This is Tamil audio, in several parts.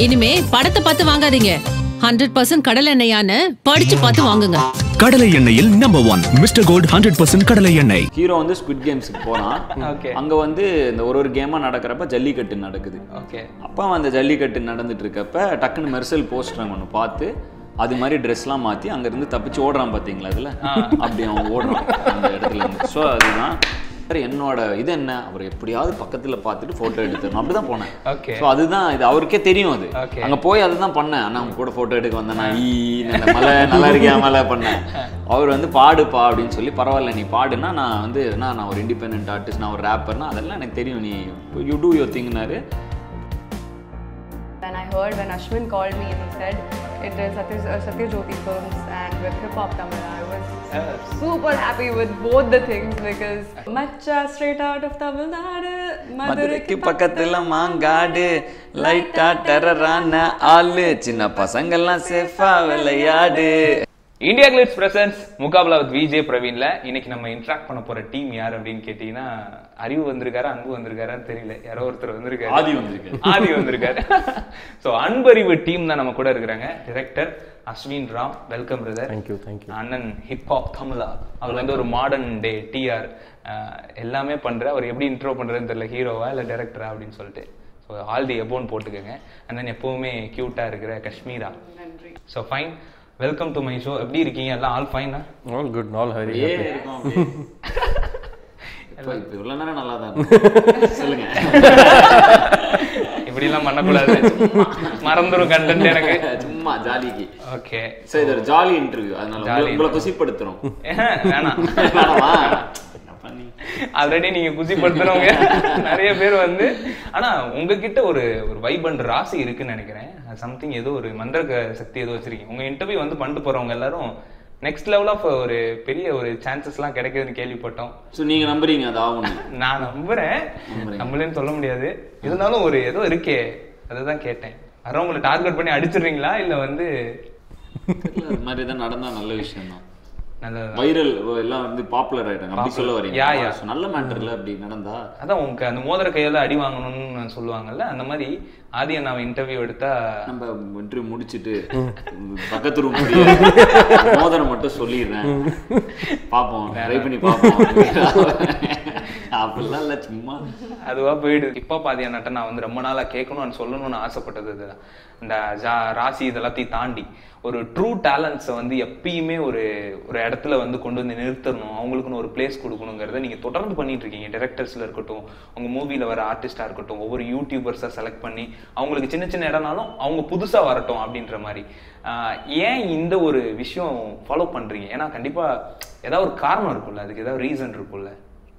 இனிமே படத்தை பார்த்து வாங்காதீங்க. 100% கடலை எண்ணெயான்னு படிச்சு பார்த்து வாங்குங்க. கடலை எண்ணெயில் நம்பர் 1 மிஸ்டர் கோல்ட் 100% கடலை எண்ணெய். ஹீரோ வந்து ஸ்குவிட் கேம்ஸ்க்கு போறான். அங்க வந்து இந்த ஒரு கேமா நடக்கிறப்ப ஜல்லிக்கட்டு நடக்குது. அப்ப அந்த ஜல்லிக்கட்டு நடந்துட்டு இருக்கப்ப டக்குன்னு மெர்சல் போஸ்டர் ஒன்று பார்த்து அது மாதிரி ட்ரெஸ்லாம் மாற்றி அங்கேருந்து தப்பிச்சு ஓடுறான் பார்த்தீங்களா அதில், அப்படி அவன் ஓடுறான் அந்த இடத்துல இருந்து. ஸோ அதுதான் என்னோட இது என்ன, அவர் எப்படியாவது பக்கத்தில் பார்த்துட்டு ஃபோட்டோ எடுத்துடணும் அப்படி தான் போனேன். ஸோ அதுதான் இது அவருக்கே தெரியும். அது அங்கே போய் அதுதான் பண்ணேன். ஆனால் அவங்க கூட ஃபோட்டோ எடுக்க வந்தேன். நான் மலை நல்லா இருக்கியா மலை பண்ணேன். அவர் வந்து பாடுப்பா அப்படின்னு சொல்லி, பரவாயில்ல நீ பாடுனா நான் வந்து நான் ஒரு இண்டிபெண்டன்ட் ஆர்டிஸ்ட், நான் ஒரு ரேப்பர்னா அதெல்லாம் எனக்கு தெரியும், நீ யூ டூ யுவர் திங்னாரு. When I heard, when Ashwin called me and he said it is Satyajyoti Films and with Hip Hop Tamil, I was super happy with both the things because Macha straight out of Tamil Nadu, Madurukku பக்கத்துல மாங்காடு, லைட்டா டெரரான ஆளு, சின்ன பசங்கள்லாம் சேஃபா விளையாடு. இந்தியா கிளிட்ஸ் பிரசன்ஸ் முகாபலா வித் விஜே பிரவீன்ல இன்னைக்கு நம்ம இன்ட்ராக்ட் பண்ண போற டீம் யார் அப்படின்னு கேட்டீங்கன்னா, அறிவு வந்திருக்காரு, அன்பு வந்திருக்காரான்னு தெரியல, யாரோ ஒருத்தர் வந்திருக்காரு, ஆதி வந்திருக்காரு. ஸோ அன்பறிவு டீம் தான் நம்ம கூட இருக்கிறாங்க. Director Ashwin Ram, welcome brother. Thank you. அண்ணன் ஹிப்ஹாப் தமிழா, அவர் வந்து ஒரு மாடர்ன் டே டிஆர் எல்லாமே பண்ற. அவர் எப்படி இன்ட்ரோ பண்றதுன்னு தெரியல, ஹீரோவா இல்லை டைரக்டரா அப்படின்னு சொல்லிட்டு. ஸோ ஆல் தி எபோன் போட்டுக்கோங்க. அண்ணன் எப்பவுமே கியூட்டா இருக்கிற Kashmira. So fine, welcome to my show. எப்படி இருக்கீங்க? எல்லாம் ஆல் ஃபைனா? ஆல் குட், ஆல் ஹரி. இவ்வளவு நேரம் நல்லா தான் சொல்லுங்க. இப்படி எல்லாம் பண்ணக்கூடாது, மறந்துடும் கண்டென்ட் எனக்கு. சும்மா ஜாலிக்கு. ஓகே, சரி, இது ஒரு ஜாலி இன்டர்வியூ, அதனால உங்களை குசிப்படுத்துறோம். வேணாம் ஆல்ரெடி நீங்க குசிப்படுத்துறவங்க நிறைய பேர் வந்து. ஆனா உங்ககிட்ட ஒரு வைப் அண்ட் ராசி இருக்குன்னு நினைக்கிறேன். சம்திங் ஏதோ ஒரு மந்திர சக்தி ஏதோ வச்சிருக்கீங்க. உங்க இன்டர்வியூ வந்து பண்ணிட்டு போறவங்க எல்லாரும் நெக்ஸ்ட் லெவல் ஆஃப் ஒரு பெரிய ஒரு சான்சஸ் எல்லாம் கிடைக்குதுன்னு கேள்விப்பட்டோம். ஸோ நீங்க நம்புறீங்க அது ஆகணும்? நான் நம்புறேன், நம்மளேன்னு சொல்ல முடியாது. இருந்தாலும் ஒரு ஏதோ இருக்கே, அதுதான் கேட்டேன். அப்புறம் உங்களை டார்கெட் பண்ணி அடிச்சிடுறீங்களா இல்ல வந்து அது மாதிரி தான் நடந்தா நல்ல விஷயம் தான். வைரல் எல்லாம் வந்து பாப்புலர் ஆயிட்டாங்க அப்படி சொல்ல வரீங்க. நல்ல மேட்டர்ல அப்படி நடந்தா அதான் உங்க அந்த மோதிர கையால அடி வாங்கணும்னு சொல்லுவாங்கல்ல, அந்த மாதிரி ஆதி நான் இன்டர்வியூ எடுத்தா நம்ம இன்டர்வியூ முடிச்சுட்டு பக்கத்து ரூம் மோதிரம் மட்டும் சொல்லிடுறேன், பாப்போம் ட்ரை பண்ணி பாப்போம் அப்படிலாம் இல்ல, சும்மா அதுவா போயிடுது. இப்போ பாதியா நட்ட நான் வந்து ரொம்ப நாளா கேட்கணும்னு சொல்லணும்னு ஆசைப்பட்டது இதுதான். இந்த ராசி இதெல்லாத்தையும் தாண்டி ஒரு ட்ரூ டேலண்ட்ஸை வந்து எப்பயுமே ஒரு இடத்துல வந்து கொண்டு வந்து நிறுத்தணும், அவங்களுக்குன்னு ஒரு பிளேஸ் கொடுக்கணுங்கிறத நீங்கள் தொடர்ந்து பண்ணிட்டு இருக்கீங்க. டைரக்டர்ஸில் இருக்கட்டும், உங்கள் மூவியில் வர ஆர்டிஸ்டாக இருக்கட்டும், ஒவ்வொரு யூடியூபர்ஸை செலக்ட் பண்ணி அவங்களுக்கு சின்ன சின்ன இடம்னாலும் அவங்க புதுசாக வரட்டும் அப்படின்ற மாதிரி. ஏன் இந்த ஒரு விஷயம் ஃபாலோ பண்ணுறீங்க? ஏன்னா கண்டிப்பாக ஏதாவது ஒரு காரணம் இருக்கும்ல, அதுக்கு ஏதாவது ரீசன் இருக்கும்ல.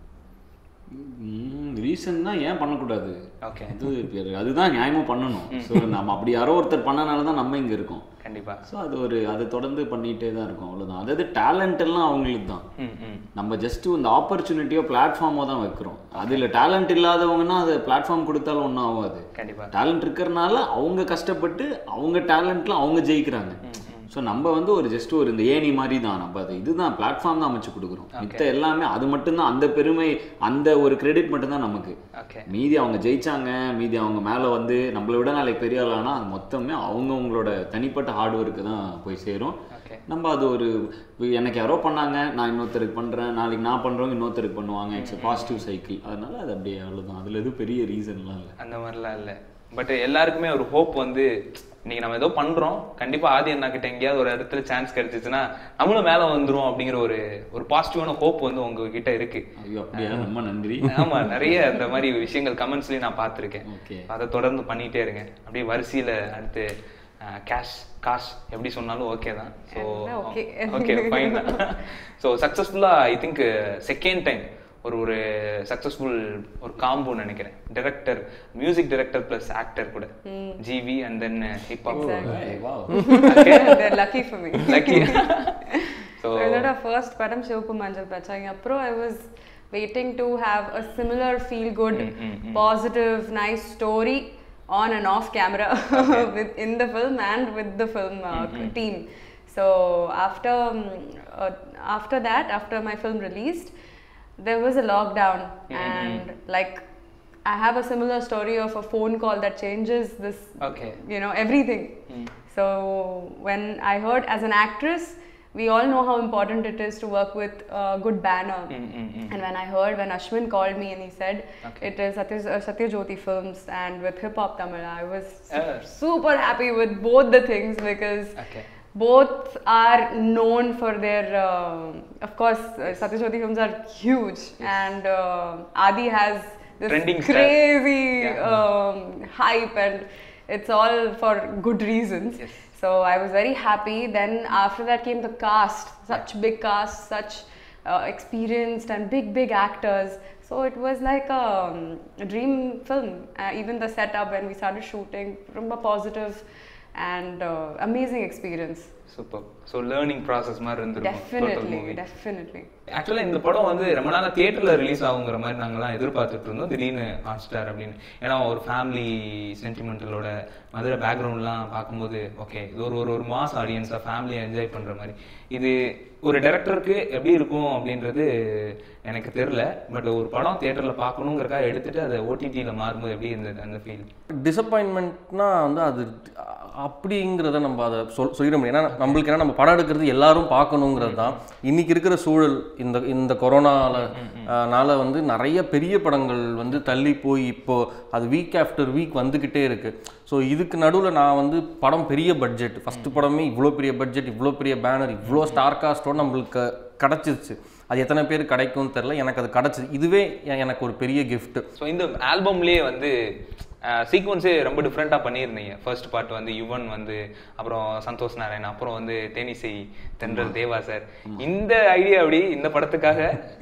ரீசன்னா ஏன் பண்ணக்கூடாது? ஓகே, அதுதான் நியாயமாக பண்ணணும். ஸோ நம்ம அப்படி யாரோ ஒருத்தர் பண்ணனால தான் நம்ம இங்கே இருக்கோம். கண்டிப்பா. ஸோ அதை தொடர்ந்து பண்ணிகிட்டே தான் இருக்கும், அவ்வளோதான். அதாவது டேலண்ட் எல்லாம் அவங்களுக்கு தான். நம்ம ஜஸ்ட் இந்த ஆப்பர்ச்சுனிட்டியோ பிளாட்ஃபார்மோ தான் வைக்கிறோம். அதில் டேலண்ட் இல்லாதவங்கன்னா அது பிளாட்ஃபார்ம் கொடுத்தாலும் ஒன்றும் ஆகாது. கண்டிப்பாக டேலண்ட் இருக்கிறனால அவங்க கஷ்டப்பட்டு அவங்க டேலண்ட்ல அவங்க ஜெயிக்கிறாங்க. ஸோ நம்ம வந்து ஒரு ஜஸ்ட் ஒரு இந்த ஏணி மாதிரி தான். நம்ம அது இதுதான் பிளாட்ஃபார்ம் தான் அமைச்சு கொடுக்குறோம். மித்த எல்லாமே அது மட்டும்தான், அந்த பெருமை அந்த ஒரு கிரெடிட் மட்டும்தான் நமக்கு. மீதி அவங்க ஜெயிச்சாங்க, மீதி அவங்க மேலே வந்து நம்மளை விட நாளைக்கு பெரிய ஆளானா அது மொத்தமே அவங்கவுங்களோட தனிப்பட்ட ஹார்ட் ஒர்க்கு தான் போய் சேரும். நம்ம அது ஒரு எனக்கு யாரோ பண்ணாங்க, நான் இன்னொருத்தருக்கு பண்ணுறேன், நாளைக்கு நான் பண்ணுறவங்க இன்னொருத்தருக்கு பண்ணுவாங்க. It's positive cycle. அதனால அது அப்படியே அவ்வளோதான். அதில் எதுவும் பெரிய ரீசன்லாம் இல்லை, அந்த மாதிரிலாம் இல்லை. பட் எல்லாருக்குமே ஒரு ஹோப் வந்து இன்னைக்கு நம்ம ஏதோ பண்றோம், கண்டிப்பா ஆதி அண்ணா கிட்ட எங்கேயாவது ஒரு இடத்துல சான்ஸ் கிடைச்சிச்சுன்னா நம்மளும் மேல வந்துரும் அப்படிங்கிற ஒரு பாசிட்டிவான ஹோப் வந்து உங்ககிட்ட இருக்கு. ரொம்ப நன்றி. ஆமா, நிறைய அந்த மாதிரி விஷயங்கள் கமெண்ட்ஸ்லயும் நான் பார்த்துருக்கேன். அதை தொடர்ந்து பண்ணிட்டே இருங்க. அப்படியே வரிசையில அடுத்து காஷ் எப்படி சொன்னாலும் ஓகே தான். So okay fine. ஸோ சக்ஸஸ்ஃபுல்லா ஐ திங்க் செகண்ட் டைம் ஒரு சக்சஸ்ஃபுல் ஒரு காம்போ நினைக்கிறேன். Director, music director plus actor கூட, GV and then hip hop. They're lucky for me. Lucky. So that first padam Shivappu Manjal Pachai apro I was waiting to have a similar feel good positive nice story on and off camera in the film and with the film team. So after that, after my film released, there was a lockdown and like I have a similar story of a phone call that changes this, you know, everything. So when I heard, as an actress, we all know how important it is to work with a good banner. And when I heard, when Ashwin called me and he said it is Satyajyoti Films and with Hip Hop Tamil, I was super happy with both the things, because both are known for their, of course, Satyajyoti Films are huge, and Adi has this trending crazy hype, and it's all for good reasons. So I was very happy. Then after that came the cast, such big cast, such experienced and big actors. So it was like a dream film. Even the setup when we started shooting, ரொம்ப positive and amazing experience. Super. So learning process மாதிரி இருந்திருக்கும். Definitely. ஆக்சுவலாக இந்த படம் வந்து ரொம்ப நாளாக தியேட்டரில் ரிலீஸ் ஆகுங்கிற மாதிரி நாங்கள்லாம் எதிர்பார்த்துட்டு இருந்தோம். திடீர்னு ஹாட் ஸ்டார் அப்படின்னு, ஏன்னா ஒரு ஃபேமிலி சென்டிமெண்டலோட மதுரை பேக்ரவுண்ட்லாம் பார்க்கும்போது ஓகே இது ஒரு மாஸ் ஆடியன்ஸாக ஃபேமிலியை என்ஜாய் பண்ணுற மாதிரி. இது ஒரு டைரக்டருக்கு எப்படி இருக்கும் அப்படின்றது எனக்கு தெரில. பட் ஒரு படம் தியேட்டரில் பார்க்கணுங்கிறக்காக எடுத்துட்டு அதை ஓடிடியில் மாறும்போது எப்படி இருந்தது அந்த ஃபீல்? டிசப்பாயின்மெண்ட்னா வந்து அது அப்படிங்கிறத நம்ம அதை சொல்லிட முடியும். ஏன்னா நம்மளுக்கு என்ன, நம்ம படம் எடுக்கிறது எல்லாரும் பார்க்கணுங்கிறது தான். இன்றைக்கி இருக்கிற சூழல் இந்த கொரோனால வந்து நிறைய பெரிய படங்கள் வந்து தள்ளி போய் இப்போது அது வீக் ஆஃப்டர் வீக் வந்துக்கிட்டே இருக்குது. ஸோ இதுக்கு நடுவில் நான் வந்து படம் பெரிய பட்ஜெட், ஃபஸ்ட்டு படமே இவ்வளோ பெரிய பட்ஜெட், இவ்வளோ பெரிய பேனர், இவ்வளோ ஸ்டார் காஸ்ட்டோடு நம்மளுக்கு கிடச்சிருச்சு. அது எத்தனை பேர் கிடைக்கும்னு தெரில, எனக்கு அது கிடச்சிது. இதுவே எனக்கு ஒரு பெரிய கிஃப்ட். ஸோ இந்த ஆல்பம்லேயே வந்து சீக்வன்ஸே ரொம்ப டிஃப்ரெண்ட்டாக பண்ணியிருந்தீங்க. ஃபர்ஸ்ட் பார்ட் வந்து யுவன் வந்து, அப்புறம் சந்தோஷ் நாராயண், அப்புறம் வந்து தேனிசை தென்றல் தேவா சார். இந்த ஐடியா அப்படி இந்த படத்துக்காக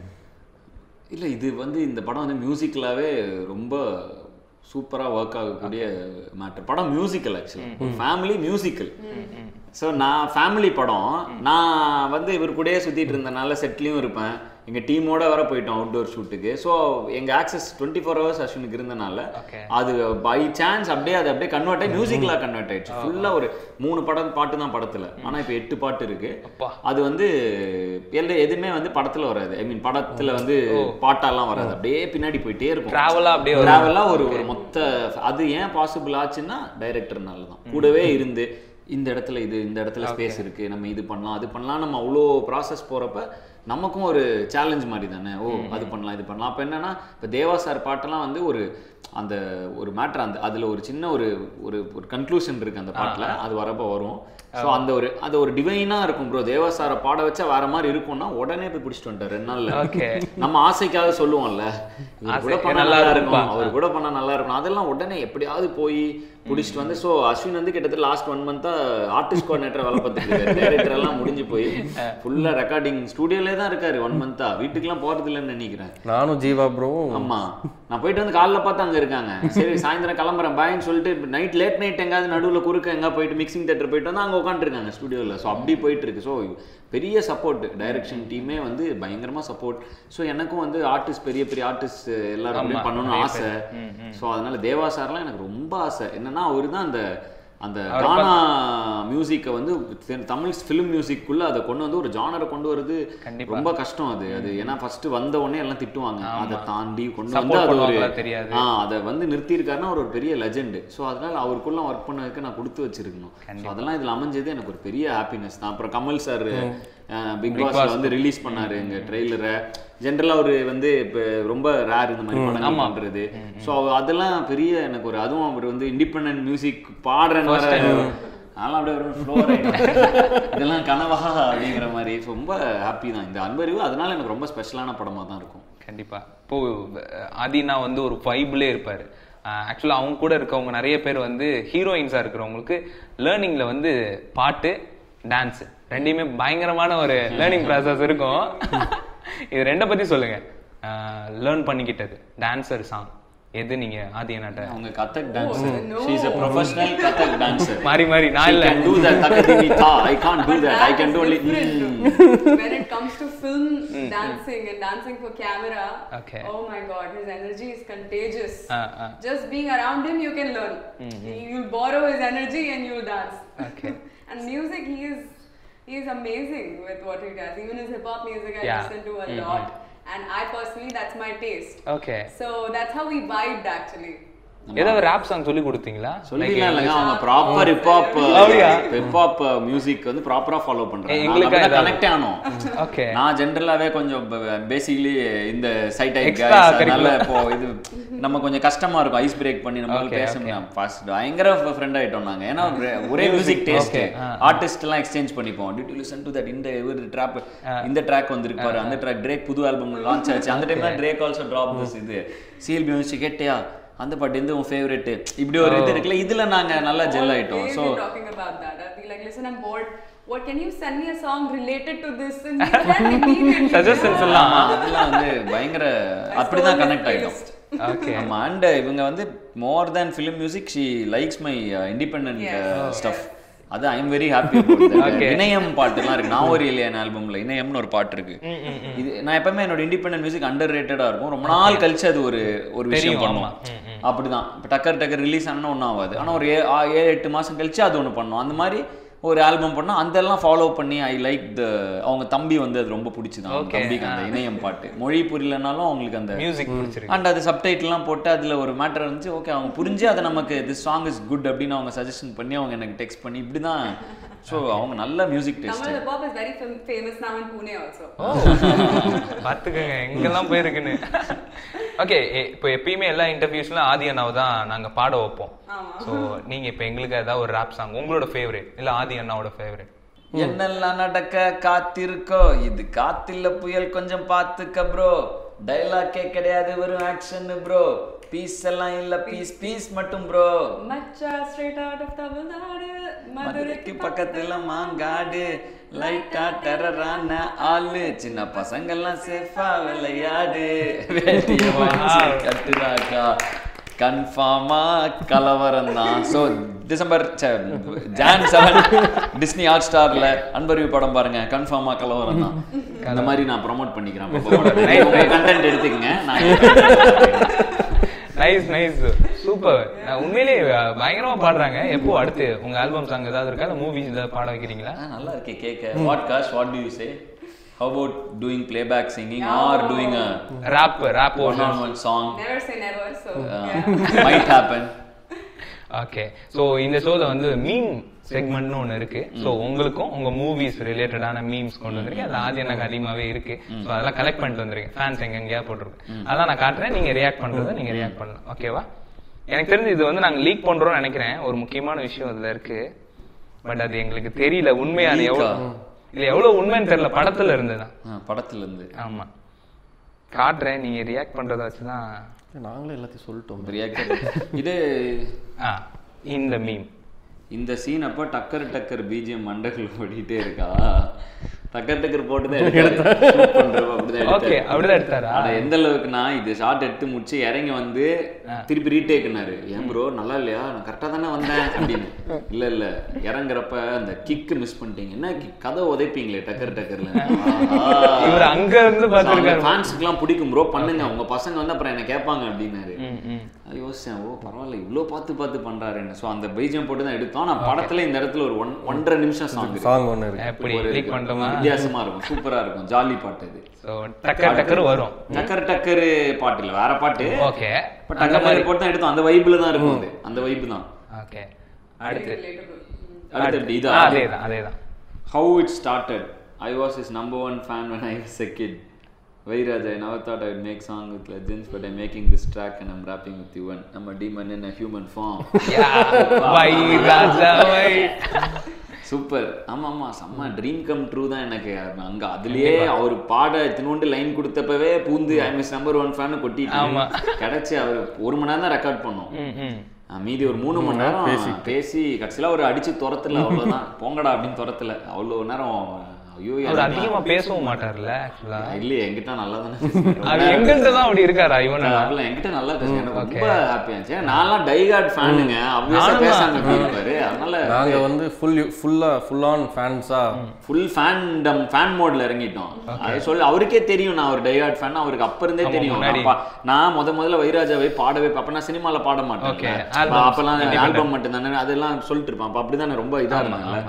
இல்லை, இது வந்து இந்த படம் வந்து மியூசிக்கலாகவே ரொம்ப சூப்பராக ஒர்க் ஆகக்கூடிய மேட்டர். படம் musical, actually family musical. So நான் ஃபேமிலி படம், நான் வந்து இவர் கூடயே சுற்றிட்டு இருந்தனால செட்லேயும் இருப்பேன், எங்கள் டீமோட வர போயிட்டோம் அவுட்டோர் ஷூட்டுக்கு. ஸோ எங்கள் ஆக்சஸ் 24 hours அஸ்வினுக்கு இருந்தனால அது பை சான்ஸ் அப்படியே கன்வெர்ட் ஆகி மியூசிக்கலாக கன்வெர்ட் ஆயிடுச்சு. ஃபுல்லாக ஒரு 3 பாட்டு தான் படத்தில், ஆனால் இப்போ 8 பாட்டு இருக்கு. அது வந்து எதுவுமே வந்து படத்தில் வராது. ஐ மீன் படத்தில் வந்து பாட்டாலாம் வராது, அப்படியே பின்னாடி போயிட்டே இருக்கும். ட்ராவலாக ஒரு மொத்த. அது ஏன் பாசிபிள் ஆச்சுன்னா டைரக்டர்னால தான். கூடவே இருந்து இந்த இடத்துல ஸ்பேஸ் இருக்கு, நம்ம இது பண்ணலாம் அது பண்ணலாம், நம்ம அவ்வளோ ப்ராசஸ் போகிறப்ப நமக்கும் ஒரு சேலஞ்ச் மாதிரி தானே. அது பண்ணலாம் இது பண்ணலாம். அப்போ என்னன்னா, இப்போ தேவா சார் பாட்டெல்லாம் வந்து அந்த ஒரு மேட்ரு, அதில் ஒரு சின்ன ஒரு கன்க்ளூஷன் இருக்குது அந்த பாட்டில், அது வரப்போ வரும். ஸோ அது ஒரு டிவைனாக இருக்கும் ப்ரோ. தேவா சாரை பாட வச்சா வேற மாதிரி இருக்கும்னா உடனே போய் பிடிச்சிட்டு வந்துட்டார் 2 நாளில். நம்ம ஆசைக்காக சொல்லுவோம்ல, இவர் கூட பண்ண நல்லா இருக்கும், அவர் கூட பண்ணால் நல்லா இருக்கும், அதெல்லாம் உடனே எப்படியாவது போய் பிடிச்சிட்டு வந்து. ஸோ அஸ்வின் வந்து கிட்டத்தட்ட லாஸ்ட் 1 month ஆர்டிஸ்ட் கோஆர்டினேட்டர் வேலை பார்த்துட்டு, டைரக்டர் எல்லாம் முடிஞ்சு போய் ஃபுல்லாக ரெக்கார்டிங் ஸ்டூடியோலே தான் இருக்காரு 1 month. வீட்டுக்குலாம் போகிறது இல்லைன்னு நினைக்கிறேன். நானும் ஜீவா ப்ரோ. ஆமாம், நான் போயிட்டு வந்து காலைல பார்த்து அங்கே இருக்காங்க. சரி சாயந்தரம் கிளம்புறேன் பாயின்னு சொல்லிட்டு லேட் நைட் எங்காவது நடுவில் குறுக்க எங்கே போயிட்டு மிக்சிங் தேட்டர் போயிட்டு வந்து அங்கே உட்காந்துருக்காங்க ஸ்டுடியோவில். ஸோ அப்படி போயிட்டு இருக்கு. ஸோ பெரிய சப்போர்ட், டைரக்ஷன் டீமே வந்து பயங்கரமாக சப்போர்ட். ஸோ எனக்கும் வந்து ஆர்டிஸ்ட், பெரிய ஆர்டிஸ்ட் எல்லாருமே பண்ணணும்னு ஆசை. ஸோ அதனால தேவா சார்லாம் எனக்கு ரொம்ப ஆசை. என்னன்னா அவரு தான் அந்த கானா மியூசிக்கை வந்து தமிழ் ஃபிலிம் மியூசிக்குள்ள அதை கொண்டு வந்து ஒரு ஜானரை கொண்டு வருது ரொம்ப கஷ்டம். அது ஏன்னா ஃபர்ஸ்ட் வந்த உடனே எல்லாம் திட்டுவாங்க, அதை தாண்டி கொண்டு வந்து அது ஒரு அதை வந்து நிறுத்தியிருக்காருன்னா ஒரு பெரிய லெஜெண்ட். ஸோ அதனால அவருக்குள்ள ஒர்க் பண்ணதுக்கு நான் கொடுத்து வச்சிருக்கணும். ஸோ அதெல்லாம் இதில் அமைஞ்சது எனக்கு ஒரு பெரிய ஹாப்பினஸ் தான். அப்புறம் கமல் சார் பிக் பாஸ்ல வந்து ரிலீஸ் பண்ணாரு எங்க ட்ரெய்லரை. ஜென்ரலா ஒரு வந்து இப்போ ரொம்ப ரேர் இந்த மாதிரி படம் பண்றது. ஸோ அதெல்லாம் பெரிய எனக்கு ஒரு, அதுவும் அவர் வந்து இண்டிபெண்டன்ட் மியூசிக் பாடுறேன்னு அதெல்லாம் அப்படியே ஒரு ஃப்ளோர் இதெல்லாம் கனவா அப்படிங்கிற மாதிரி ரொம்ப ஹாப்பி தான் இந்த அன்பறிவு. அதனால எனக்கு ரொம்ப ஸ்பெஷலான படமாக தான் இருக்கும். கண்டிப்பா. இப்போ ஆதினா வந்து ஒரு வைப்லேயே இருப்பாரு. ஆக்சுவலாக அவங்க கூட இருக்கவங்க நிறைய பேர் வந்து ஹீரோயின்ஸாக இருக்கிறவங்களுக்கு லேர்னிங்கில் வந்து பாட்டு, டான்ஸு ரெண்டையுமே பயங்கரமான ஒரு லேர்னிங் ப்ராசஸ் இருக்கும். இது ரெண்டை பற்றி சொல்லுங்க. லேர்ன் பண்ணிக்கிட்டது டான்ஸர் சாங் எது? நீங்க ஆதியனாட்ட அவங்க Kathak dancer. she is a professional Kathak dancer. மாறி நான் இல்ல do that takadimi tha. I can't do that. I can do only when it comes to film dancing and dancing for camera. Okay. Oh my god, his energy is contagious. Just being around him you can learn. You'll borrow his energy and you'll dance. Okay. And music, he is amazing with what he does. Even his hip hop music I listen to a lot. and I personally that's my taste. Okay. So that's how we vibed actually. ஏதாவது ராப் சாங் சொல்லி கொடுத்தீங்களா? சொல்லிலாம் இல்லைங்க, அவங்க ப்ராப்பர் ஹிப்ஹாப் மியூசிக் வந்து ப்ராப்பரா ஃபாலோ பண்றாங்க. எங்களுக்கு கனெக்ட் ஆனோம். ஓகே. நான் ஜெனரலாவே கொஞ்சம் பேசிக்கலி இந்த சைட் டைப் गाइस அதனால இப்போ இது நம்ம கொஞ்சம் கஷ்டமா இருக்கும் ஐஸ் பிரேக் பண்ணி நம்ம பேசணும். ஃபர்ஸ்ட் பயங்கர ஃப்ரெண்ட் ஆயிட்டோம் நாங்க. ஏன்னா ஒரே மியூசிக் டேஸ்ட், ஆர்டிஸ்ட் எல்லாம் எக்ஸ்சேஞ்ச் பண்ணிப்போம். Did you listen to that இந்த ட்ராப் இந்த ட்ராக் வந்திருக்கு பாரு, அந்த ட்ராக் ட்ரேக் புது ஆல்பம் லான்ச் ஆச்சு, அந்த டைம்ல ட்ரேக் ஆல்சோ டிராப் திஸ் இது சிஎல்பி மியூசிக் கேட்டியா அந்த பாட்டு எந்த உன் ஃபேவரட் இப்படி ஒரு இது இருக்குல்ல, இதுல நாங்க நல்லா ஜெல் ஆயிட்டோம். So talking about that I'll be like listen I'm bored, what can you send me a song related to this and immediately suggestions எல்லாம் அதெல்லாம் வந்து பயங்கர அப்படிதான் கனெக்ட் ஆயிட்டோம். ஓகே. ஆமா. அண்ட் இவங்க வந்து more then film music she likes my independent stuff. அது I am very happy about that. இணையம் பாட்டுலாம் இருக்கு, நான் ஒரு இல்லையா ஆல்பம்ல இணையம்னு ஒரு பாட்டு இருக்கு. இது நான் எப்பவுமே என்னோட இண்டிபெண்டன்ட் மியூசிக் அண்டர் ரேட்டடா இருக்கும். ரொம்ப நாள் கழிச்சு அது ஒரு விஷயம் பண்ணுவோம். அப்படிதான் இப்போ டக்கர் ரிலீஸ் ஆனால் ஒன்றும் ஆகாது, ஆனால் ஒரு 7-8 மாதம் கழிச்சு அது ஒன்று பண்ணோம். அந்த மாதிரி ஒரு ஆல்பம் பண்ணோம். அதெல்லாம் ஃபாலோ பண்ணி ஐ லைக் த அவங்க தம்பி வந்து அது ரொம்ப பிடிச்சிதான். தம்பிக்கு அந்த இணையம் பாட்டு மொழி புரியலனாலும் அவங்களுக்கு அந்த மியூசிக் பிடிச்சிருக்கு. அண்ட் அது சப்டைட்டில்லாம் போட்டு அதில் ஒரு மேட்டர் இருந்துச்சு. ஓகே, அவங்க புரிஞ்சு அதை நமக்கு திஸ் சாங் இஸ் குட் அப்படின்னு அவங்க சஜஷன் பண்ணி அவங்க எனக்கு டெக்ஸ்ட் பண்ணி இப்படி தான். ஸோ அவங்க நல்ல music taste. Tamil hip hop is very famous now in Pune also. பார்த்துக்கங்க எங்கெல்லாம் போயிருக்குன்னு. ஓகே, இப்போ எப்பயுமே எல்லா இன்டர்வியூஸ்லாம் ஆதி அண்ணாவை தான் நாங்கள் பாட வைப்போம். ஸோ நீங்கள் இப்போ எங்களுக்கு ஏதாவது ஒரு ராப் சாங் உங்களோட ஃபேவரட் இல்லை ஆதி அண்ணாவோட ஃபேவரட்? என்னெல்லாம் நடக்க காத்திருக்கோ, இது காத்தில்ல புயல் கொஞ்சம் பார்த்துக்க ப்ரோ, டைலாக்கே கிடையாது வெறும் ஆக்ஷன் ப்ரோ, பீஸ் எல்லாம் இல்ல பீஸ் மட்டும் ப்ரோ, மச்சா ஸ்ட்ரைட் அவுட் ஆஃப் தமிழ்நாடு, மதுரைக்கு பக்கத்துல மாங்காடு, லைட்டா டெரரான ஆளு, சின்ன பசங்கள்லாம் சேஃபா விளையாடு, வேட்டிய கட்டுறாக்கா கன்ஃபார்மா கலவரம் தான். So December Jan 7 Disney hot ஸ்டார்ல அன்பறிவு படம் பாருங்க, கன்ஃபார்மா கலவரம் தான். அந்த மாதிரி நான் ப்ரொமோட் பண்ணிக்கிறேன். கண்டென்ட் எடுத்துக்கங்க. Nice super. உண்மையிலே பயங்கரமா பாடுறாங்க. எப்போ அடுத்து உங்க ஆல்பம் சாங் ஏதாவது இருக்கா, இல்ல மூவிஸ் ஏதாவது பாட வைக்கிறீங்களா? நல்லா இருக்கே கேட்க. What do you say? How about doing playback singing or doing a rap one-on-one song? Never say never, so might happen. Okay. So இந்த ஷோல வந்து மீம் செக்மெண்ட்னு ஒன்று இருக்கு. ஸோ உங்களுக்கும் உங்க மூவிஸ் ரிலேட்டடான மீம்ஸ் கொண்டு வந்திருக்கேன். அது ஆதி எனக்கு அதிகமாகவே இருக்கு. ஸோ அதெல்லாம் கலெக்ட் பண்ணிட்டு வந்திருக்கேன். ஃபேன்ஸ் எங்கெங்கேயா போட்டிருக்கு, அதெல்லாம் நான் காட்டுறேன். நீங்க ரியாக்ட் பண்றதை நீங்க ரியாக்ட் பண்ணலாம். ஓகேவா? எனக்கு தெரிஞ்சு இது வந்து நாங்கள் லீக் பண்றோம்னு நினைக்கிறேன். ஒரு முக்கியமான விஷயம் அதுல இருக்கு. பட் அது எங்களுக்கு தெரியல உண்மையான எவ்வளவு உண்மைன்னு தெரியல. படத்துல இருந்துதான். படத்துல இருந்து. ஆமா, காட்டுறேன். நீங்க ரியாக்ட் பண்றதை வச்சுதான் நாங்களே எல்லாத்தையும் சொல்லிட்டோம். ரியாக்ட் இது இந்த மீம் இந்த சீன் அப்போ டக்கர் பிஜிஎம் மண்டகள் ஓடிட்டே இருக்கா. டக்கர் போட்டுதான் எடுத்தாரு. எந்த அளவுக்குன்னா இது ஷார்ட் எடுத்து முடிச்சு இறங்கி வந்து திருப்பி ரீடேக்னாரு. ஏன் ப்ரோ நல்லா இல்லையா, நான் கரெக்டா தானே வந்தேன் அப்படின்னு. இல்ல இறங்குறப்ப அந்த கிக் மிஸ் பண்ணிட்டீங்க, என்ன கதை உதைப்பீங்களே டக்கர்ல. அங்க இருந்து ஃபேன்ஸுக்கு எல்லாம் பிடிக்கும் ப்ரோ, பண்ணுங்க உங்க பசங்க வந்து அப்புறம் என்ன கேட்பாங்க அப்படின்னாரு. யோசிச்சேன், ஓ பரவாயில்ல இவ்வளோ பார்த்து பண்றாருன்னு. ஸோ அந்த பீஜியம் போட்டு தான் எடுத்தோம். நான் படத்துல இந்த இடத்துல ஒரு 1.5 நிமிஷம் சாங் ஒன்று வித்தியாசமா இருக்கும், சூப்பரா இருக்கும், ஜாலி பாட்டு இது. டக்கர் வரும். டக்கர் பாட்டு இல்ல, வேற பாட்டு. ஓகே, டக்கர் மாதிரி போட்டு தான் எடுத்தோம். அந்த வைப்ல தான் இருக்கும் அது, அந்த வைப் தான். ஓகே, அடுத்து இதா அதேதான். How it started. I was his number 1 fan when I was a kid. Vairaj, I never thought I would make song with legends, but I'm making this track and I'm rapping with you, and I'm a demon in a human form. Super. ஆமா செம்ம ட்ரீம் கம் ட்ரூ தான் எனக்கு. அங்க அதுலயே அவர் பாட இத்தினோண்டு லைன் கொடுத்தப்பவே பூந்து ஐ மிஸ் நம்பர் 1 ஃபேன் கொட்டிட்டு கிடைச்சி அவர் 1 மணி நேரம் தான் ரெக்கார்ட் பண்ணோம். மீதி ஒரு 3 மணி நேரம் பேசி கடைசியில ஒரு அடிச்சு துரத்துல, அவ்வளவுதான் போங்கடா அப்படின்னு துரத்துல. அவ்வளவு நேரம் அதிகமா பேசவும் மாட்டார்ல. இல்லையே, என்கிட்ட நல்லா தானே எங்கிட்ட தான் அப்படி இருக்காரா இவன்? என்கிட்ட நல்லா பேச எனக்கு ரொம்ப ஹாப்பியா இருந்துச்சு. நான்லாம் டைகார்ட் ஃபேனுங்க, அப்வியஸா பேசாம இருப்பாரு. அதனால நாங்க வந்து ஃபுல் ஆன் ஃபேன்ஸா ஃபுல் ஃபேன் மோட்ல இறங்கிட்டோம். அது சொல்லி அவருக்கே தெரியும் நான் ஒரு டைகார்ட் ஃபேன். அவருக்கு அப்ப இருந்தே தெரியும். நான் முதல்ல வைராஜாவை பாடவே, அப்ப நான் சினிமால பாட மாட்டேன், அப்பெல்லாம் ஆல்பம் மட்டும் தானே, அதெல்லாம் சொல்லிட்டு இருப்பேன். அப்ப அப்படிதான் ரொம்ப இதா இருந்தாங்கல்ல.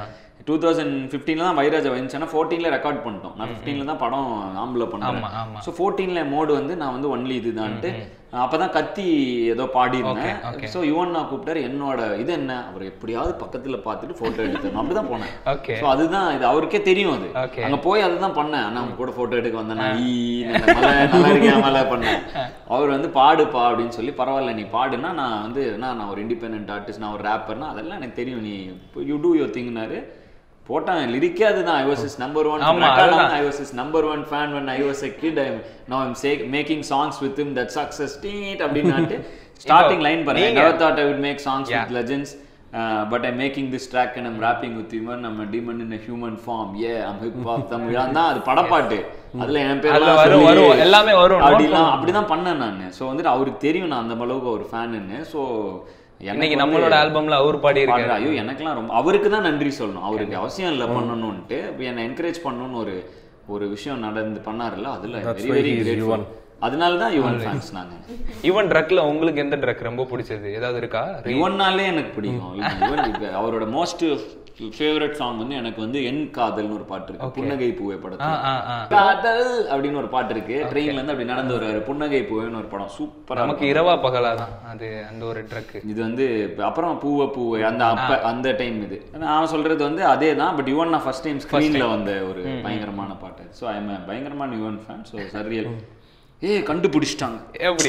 2015 தான் வைராஜா வந்துச்சுன்னா 14ல ரெக்கார்ட் பண்ணிட்டோம். நான் 15ல தான் படம் ஆம்பளை பண்ணேன். ஸோ 14ல மோடு வந்து நான் வந்து ஒன்லி இதுதான்ட்டு அப்பதான் கத்தி ஏதோ பாடிருந்தேன். ஸோ யுவன் நான் கூப்பிட்டாரு, என்னோட இது என்ன அவர் எப்படியாவது பக்கத்துல பார்த்துட்டு போட்டோ எடுத்தேன். அப்படிதான் போனேன். ஸோ அதுதான் இது அவருக்கே தெரியும். அது அங்க போய் அதுதான் பண்ணேன். நான் கூட போட்டோ எடுக்க வந்தேன். மலை நல்லா இருக்கேன் மலை பண்ணேன். அவர் வந்து பாடுப்பா அப்படின்னு சொல்லி, பரவாயில்ல நீ பாடுனா நான் வந்து நான் ஒரு இண்டிபெண்டன்ட் ஆர்டிஸ்ட், நான் ஒரு ரேப்பர்னா அதெல்லாம் எனக்கு தெரியும், நீ யூ டூ யுவர் திங்னாரு. போட்டான் லிரிக்கே அதுதான். I was his number one fan. I was his number one fan when I was a kid. Now I'm making songs with him that success அப்படினாட்டு ஸ்டார்டிங் லைன் பண்ணேன். I never thought I would make songs with legends, but I'm making this track and I'm rapping with him. I'm a demon in a human form. Yeah, I'm hip hop Tamizh. அதான் அது படப்பாட்டு. அதுல என் பேர்லாம் வரும் எல்லாமே வரும். அப்படிதான் பண்ணேன் நான். ஸோ வந்துட்டு அவருக்கு தெரியும் நான் அந்த அளவுக்கு ஒரு ஃபேனுன்னு. ஸோ இன்னைக்கு நம்மளோட ஆல்பம்ல அவர் பாடி இருக்காரு. ஐயோ எனக்கெல்லாம் ரொம்ப அவருக்கு தான் நன்றி சொல்லணும். அவருக்கு அவசியம் இல்லை பண்ணணும்ட்டு என்னை என்கரேஜ் பண்ணணும்னு ஒரு விஷயம் நடந்து பண்ணாருல்ல, அதுல வெரி வெரி கிரேட்ஃபுல். அதனால தான் யுவன் ஃபேன்ஸ் நாங்க. யுவன் ட்ரக்ல உங்களுக்கு எந்த ட்ரக் ரொம்ப பிடிச்சது ஏதாவது இருக்கா? யுவன்னாலே எனக்கு பிடிக்கும். யுவன் அவரோட மோஸ்ட் ஃபேவரட் சாங் வந்து எனக்கு வந்து என் காதல்னு ஒரு பாட்டு இருக்கு. புன்னகை பூவே படத்துல காதல் அப்படின்னு ஒரு பாட்டு இருக்கு. ட்ரெயின்ல இருந்து அப்படி நடந்து வருவாரு. புன்னகை பூவேன்னு ஒரு படம் சூப்பரா. நமக்கு இரவா பகலா தான் அது அந்த ஒரு ட்ரக். இது வந்து அப்புறம் பூவே அந்த டைம் இது நான் சொல்றது வந்து அதே தான். பட் யுவன் நான் ஃபர்ஸ்ட் டைம் ஸ்கிரீன்ல வந்த ஒரு பயங்கரமான பாட்டு. ஸோ ஐ எம் பயங்கரமான யுவன் ஃபேன். ஸோ சரியல் கண்டுபிடிச்சிட்டாங்க. எப்படி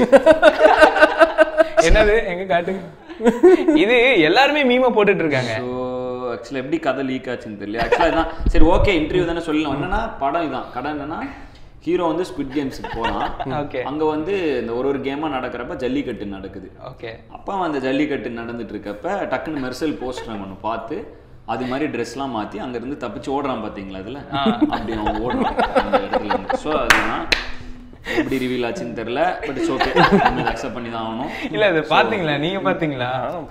என்னது எங்க காட்டுங்க. இது எல்லாருமே மீமா போட்டுட்டு இருக்காங்க. ஆக்சுவலா எப்படி கதை லீக் ஆச்சுன்னு தெரியல. ஆக்சுவலா இதான் சரி ஓகே இன்டர்வியூ தானே சொல்லலாம். என்னன்னா படம் இதான் கதை என்னன்னா, ஹீரோ வந்து ஸ்குவிட் கேம்ஸுக்கு போறான். அங்க வந்து இந்த ஒரு கேமா நடக்கிறப்ப ஜல்லிக்கட்டு நடக்குது. அப்ப அந்த ஜல்லிக்கட்டு நடந்துட்டு இருக்கப்ப டக்குன்னு மெர்சல் போஸ்டர் ஒன்று பார்த்து அது மாதிரி ட்ரெஸ்லாம் மாத்தி அங்க இருந்து தப்பிச்சு ஓடுறான். பாத்தீங்களா அதுல அப்படி அவன் ஓடுறான் அந்த இடத்துல இருந்து. ஸோ அதுதான் எப்படி ரிவீல் ஆச்சுன்னு தெரியல. பட் இட்ஸ் ஓகே, நம்ம அக்செப்ட் பண்ணி தான் ஆகணும். இல்ல இது பாத்தீங்களா நீங்க பாத்தீங்களா?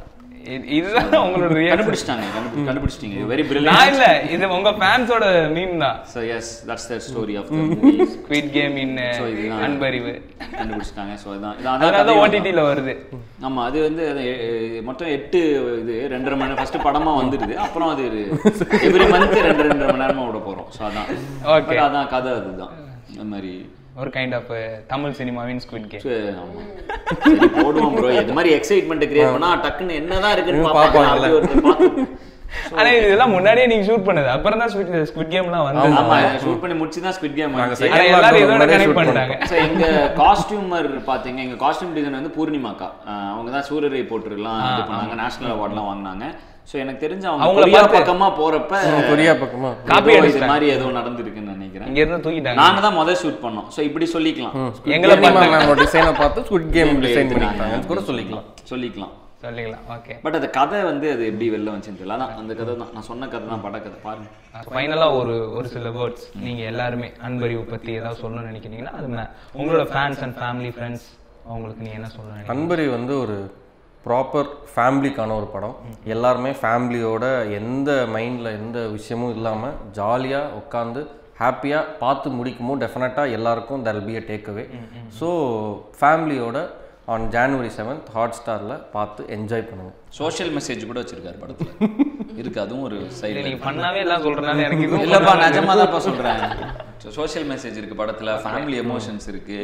இதுதான் உங்களோட கண்டுபிடிச்சிட்டீங்க. Very brilliant. இல்ல இது உங்க ஃபேன்ஸோட மீம் தான். So yes that's the story of the movie squid game in Anbarivu கண்டுபிடிச்சிட்டாங்க. சோ அதான் ஓடிடில வருது. ஆமா அது வந்து மொத்தம் 8 இது 2.5 மணி நேரம் ஃபர்ஸ்ட் படமா வந்துருது. அப்புறம் அது எவ்ரி மந்த் 2.5 மணி நேரமா ஓட போறோம். சோ அதான் ஓகே அதான் கதை அதுதான். அந்த மாதிரி ஒரு கைண்ட் ஆஃப் தமிழ் சினிமாவின் ஸ்குவிட் கேம். ஆமா சரி போடுவோம் ப்ரோ. இது மாதிரி எக்ஸைட்மென்ட் கிரியேட் பண்ணா டக்குன்னு என்னதான் இருக்குன்னு பாப்பாங்க. ஆனா இதெல்லாம் முன்னாடியே நீங்க ஷூட் பண்ணது அப்புறம் தான் ஸ்குவிட் கேம்லாம் வந்து. ஆமா ஷூட் பண்ணி முடிச்சு தான் ஸ்குவிட் கேம் வந்து. எல்லாரும் இதோட கனெக்ட் பண்ணிட்டாங்க. சோ எங்க காஸ்டியூமர் பாத்தீங்க, எங்க காஸ்டியூம் டிசைனர் வந்து பூர்ணிமாக்கா. அவங்க தான் சூரரை போட்டுறலாம் இது பண்ணாங்க, நேஷனல் அவார்ட்லாம் வாங்குனாங்க. சோ எனக்கு தெரிஞ்ச அவங்க கொரியா பக்கமா போறப்ப கொரியா பக்கமா காப்பி அடிச்ச மாதிரி ஏதோ நடந்துருக்குன்னு நினைக்கிறேன். இங்க இருந்து தூக்கிட்டாங்க. நாங்க தான் முதல்ல ஷூட் பண்ணோம். சோ இப்படி சொல்லிக்கலாம். எங்கள நம்ம டிசைனை பார்த்து ஸ்குவிட் கேம் டிசைன் பண்ணிட்டாங்க கூட சொல்லிக்கலாம். ஓகே. பட் அந்த கதை வந்து அது எப்படி வெளில வந்துச்சுன்னு தெரியல. அதான் அந்த கதை தான் நான் சொன்ன கதை தான், படக்கதை. பாருங்க ஃபைனலா ஒரு சில வேர்ட்ஸ் நீங்க எல்லாருமே அன்பறிவு பத்தி ஏதாவது சொல்லணும்னு நினைக்கிறீங்கன்னா அது உங்களோட ஃபேன்ஸ் அண்ட் ஃபேமிலி ஃப்ரெண்ட்ஸ் அவங்களுக்கு நீங்க என்ன சொல்லணும்? அன்பறிவு வந்து ஒரு ப்ராப்பர் ஃபேமிலிக்கான ஒரு படம். எல்லாருமே ஃபேமிலியோட எந்த மைண்டில் எந்த விஷயமும் இல்லாமல் ஜாலியாக உட்காந்து ஹாப்பியாக பார்த்து முடிக்குமோ டெஃபினட்டாக எல்லாருக்கும் that will be a take away. So ஃபேமிலியோட ஆன் January 7th ஹாட்ஸ்டாரில் பார்த்து என்ஜாய் பண்ணுங்கள். சோஷியல் மெசேஜ் கூட வச்சிருக்காரு படத்தில் இருக்கு. அதுவும் ஒரு சைடு நீங்க பண்ணாவே எல்லாம் சொல்றதுனால எனக்கு இது இல்லப்பா நிஜமா தான் சொல்றேன். சோஷியல் மெசேஜ் இருக்கு படத்தில், ஃபேமிலி எமோஷன்ஸ் இருக்கு,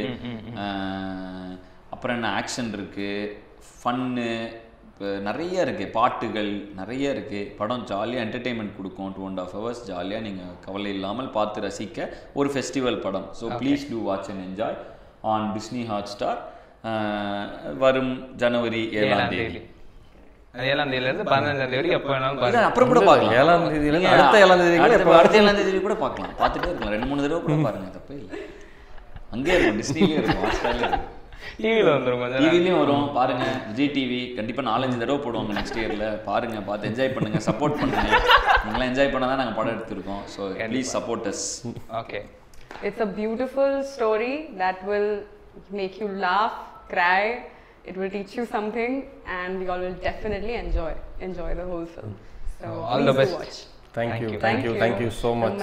அப்புறம் என்ன ஆக்ஷன் இருக்கு, ஃபன்னு நிறைய இருக்குது, பாட்டுகள் நிறைய இருக்குது. படம் ஜாலியாக என்டர்டெயின்மெண்ட் கொடுக்கும். 2.5 hours ஜாலியாக நீங்கள் கவலை இல்லாமல் பார்த்து ரசிக்க ஒரு ஃபெஸ்டிவல் படம். So please do watch and enjoy on Disney Hotstar. வரும் January 7ஆம் தேதி. 7ஆம் தேதியிலிருந்து 15ஆம் தேதி எப்போ வேணாலும் பாருங்க. அப்புறம் கூட பார்க்கலாம். 7ஆம் தேதியிலேருந்து அடுத்த 7ஆம் தேதி அடுத்த 7ஆம் தேதி கூட பார்க்கலாம். பார்த்துட்டே இருக்கலாம். 2-3 தடவை கூட பாருங்க, தப்பே இல்லை. அங்கேயே இருக்கும், டிஸ்னிலேயே இருக்கும், ஹாட்ஸ்டார்லேயே இருக்கும், டிவியில் வந்துடும், டிவிலையும் வரும். பாருங்க விஜய் டிவி கண்டிப்பாக 4-5 தடவை போடுவாங்க நெக்ஸ்ட் இயரில். பாருங்க, பார்த்து என்ஜாய் பண்ணுங்க, சப்போர்ட் பண்ணுங்க. நீங்களாம் என்ஜாய் பண்ணால் தான் நாங்கள் படம் எடுத்திருக்கோம். So please support us. Okay. It's a beautiful story that will make you laugh, cry. It will teach you something, and we all will definitely enjoy the whole film. So all the best. Watch. Thank you so much.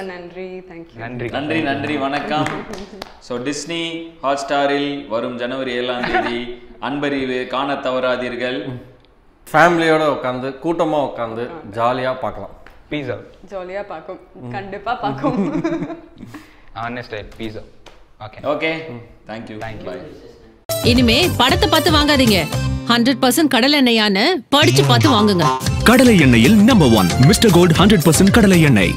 நன்றி வணக்கம். ஸோ டிஸ்னி ஹாட்ஸ்டாரில் வரும் January 7ஆம் தேதி அன்பறிவு காண தவறாதீர்கள். ஃபேமிலியோட உட்காந்து கூட்டமாக உட்காந்து ஜாலியாக பார்க்கலாம். Peace out. ஜாலியா பார்க்கும், கண்டிப்பா பார்க்கும். Honest peace out. Okay thank you. Bye. இனிமே படத்தை பார்த்து வாங்காதீங்க, 100% கடல் எண்ணெயான்னு படிச்சு பார்த்து வாங்குங்க. கடலை எண்ணெயில் நம்பர் 1 மிஸ்டர் கோல்ட் 100% கடலை எண்ணெய்.